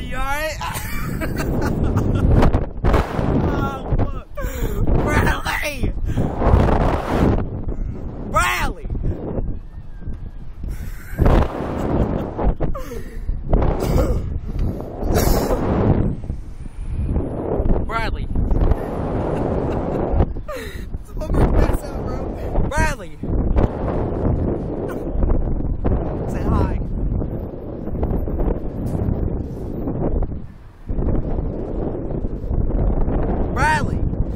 Bradley, you alright? Oh, fuck. Bradley! Bradley! Bradley. I'm gonna pass out, bro. Bradley. Say hi. Bradley.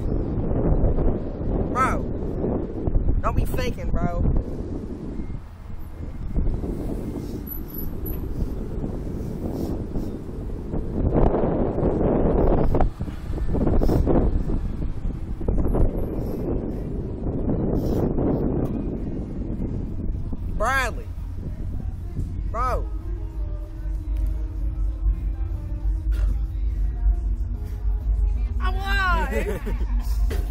Bro. Don't be faking, bro. Bradley. Bro. I'm alive.